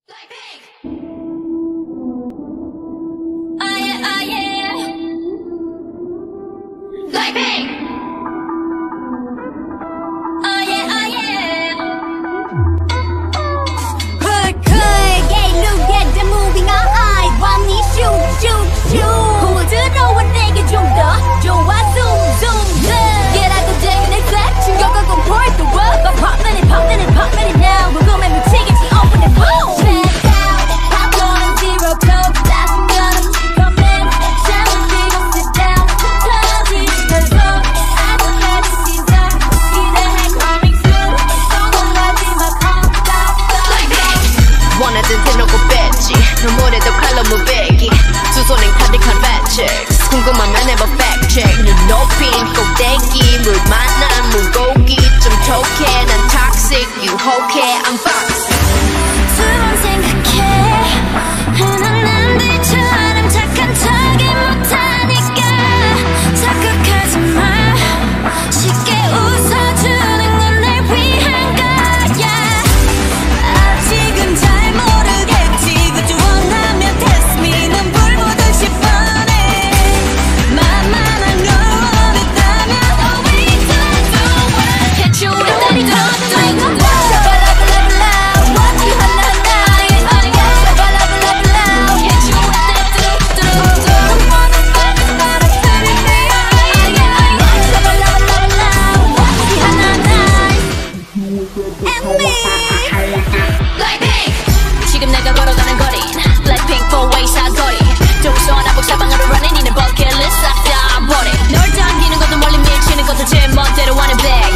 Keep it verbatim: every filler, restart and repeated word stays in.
Blackpink. Oh yeah, oh yeah. Blackpink. Oh yeah, oh yeah. Good, good. Yeah, look at the moving eye. Want me shoot, shoot, shoot. 후 들어와 내게 좀 더 좋아, zoom, zoom, zoom. Yeah, I go take it back. 충격하고 pour the world. But pop minute, pop minute, pop minute now. 궁금해 미치겠지, open it, boom. 너무래도 칼로 무배기 두 손엔 가득한 팩트스 궁금하면 never fact check 눈 높인 꼭대기 물 만난 물고기 좀 톡해 난 toxic 유혹해 I'm foxy 두 번 생각해 난 남들처럼 착한 척이 못하니까 착각하지 마 쉽게 웃어주는 건 날 위한 거야 아직은 잘 모르겠지 지금 내가 걸어가는 거리 Blackpink four way 사거리 동서나 북사방으로 running 이는 bucket list 싹 다 버려 널 당기는 것도 멀리 밀치는 것도 제 멋대로 하는 백